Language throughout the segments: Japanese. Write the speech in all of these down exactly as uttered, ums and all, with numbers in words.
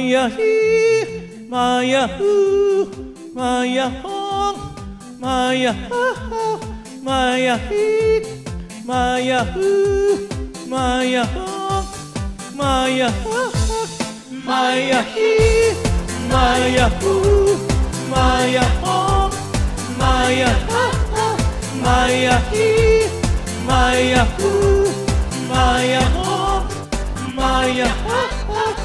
イヤヒーマイヤフーマイヤホンマイヤハハマイヤヒーマイヤフーマイヤホンマイヤハハマイヤヒーマイヤフーマイヤホンマイヤハハマイヤヒーマイヤフーマイヤホンマイヤハハ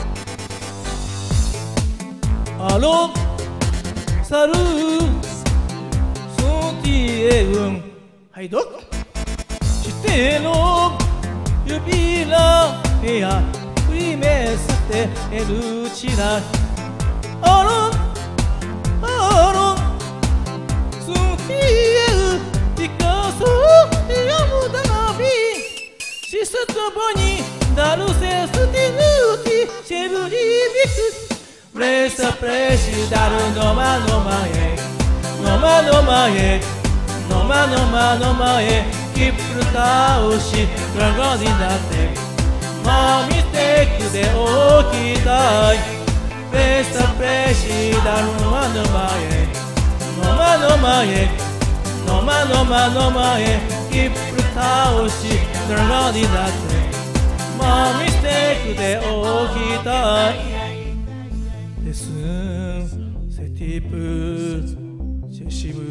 アロンサルーソンティエウンはいどう指定の指らへや振り目捨てエルチラアロンアロンソンティエウピカソヤムダナビシストボニダルセスティヌーティシェルリビクPresta precisare noma noma e noma noma e noma noma noma e que fruta oshi dragão date ma mistake de okitai Presta precisare noma noma e noma noma e noma noma noma e que fruta oshi dragão date ma mistake de okitai Dessun, setip, seshib,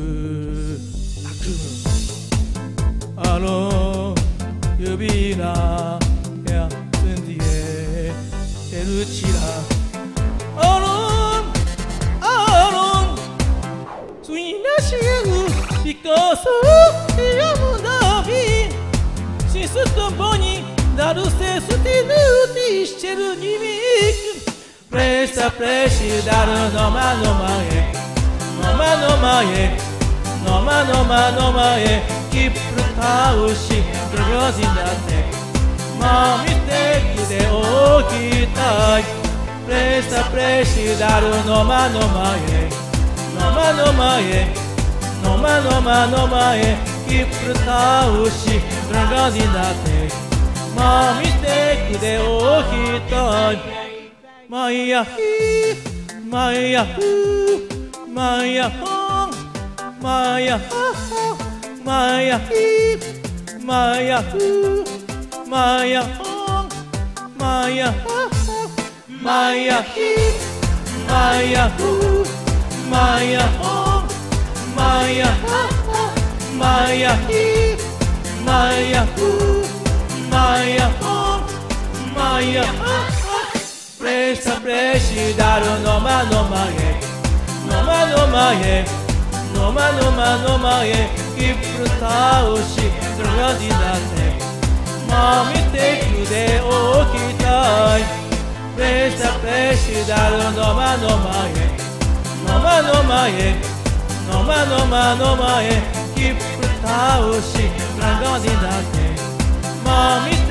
akum Alo, yubina, ya, sundie, teruchira Alon, alon, suina shigu, Picasso, yamudabi Shisu boni, daruse sutinuti, shiru nimiku Presta precisare noma noma e noma noma e noma noma noma e que fruta oshi dragão date ma mistake de okitai Presta precisare noma noma e noma noma e noma noma noma e que fruta oshi dragão date ma mistake de okitai Maya he, Maya hu, Maya hong, Maya ha ha, Maya he, Maya hu, Maya hong, Maya ha ha, Maya he, Maya hu, Maya hong, Maya ha ha, Maya he, Maya hu, Maya hong, Maya ha ha. Presta precisare noma noma e noma noma e noma noma noma e que fruta oshi dragão date ma mistake de okitai Presta precisare noma noma e noma noma e noma noma noma e que fruta oshi dragão date ma mistake